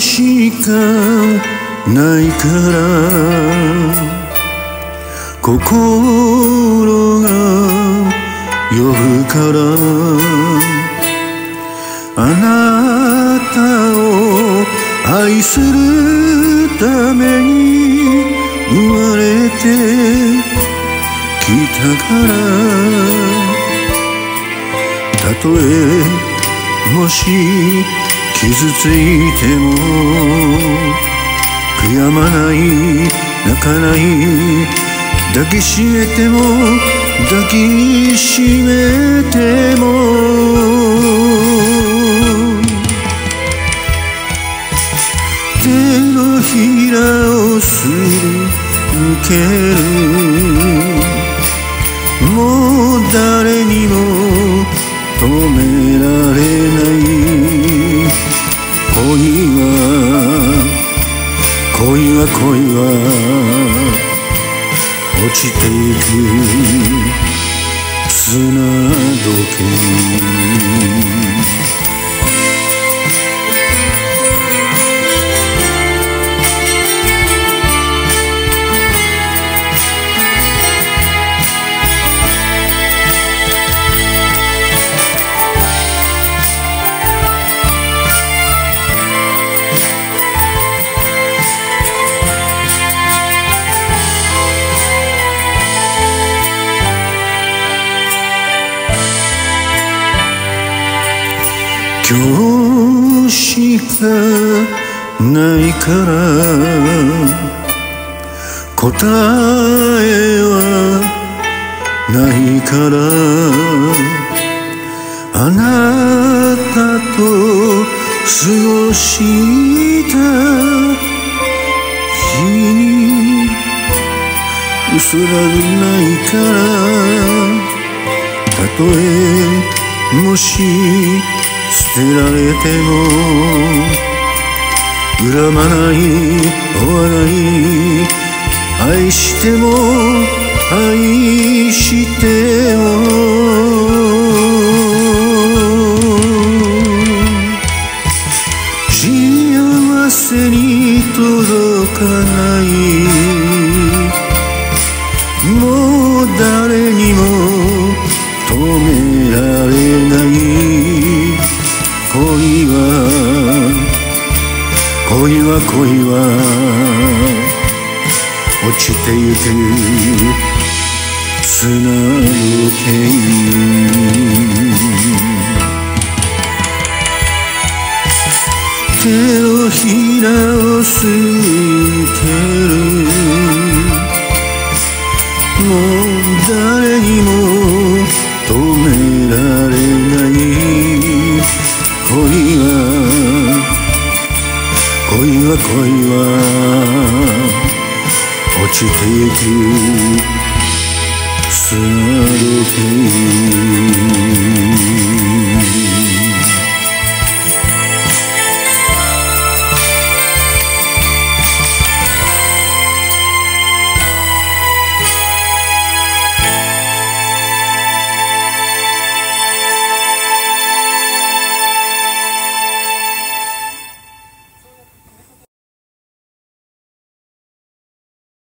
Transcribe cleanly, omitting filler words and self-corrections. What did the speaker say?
しかないから心が呼ぶからあなたを愛するために生まれてきたからたとえもし傷ついても悔やまない泣かない抱きしめても抱きしめても手のひらをすり抜けるもう誰にも止められない恋は落ちてゆく砂時計今日しかないから答えはないからあなたと過ごした日に嘘などないからたとえもし捨てられても恨まない追わない愛しても愛しても幸せに届かないもう誰にも止められない恋は落ちてゆく砂時計手のひらをすり抜けるもう誰にも止められない恋は落ちてゆく砂時計